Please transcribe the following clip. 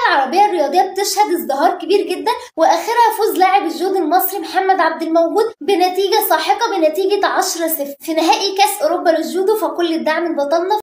العربية الرياضية بتشهد ازدهار كبير جدا، واخرها فوز لاعب الجودو المصري محمد عبد الموجود بنتيجة ساحقة بنتيجة 10-0 في نهائي كاس اوروبا للجودو. فكل الدعم لبطلنا.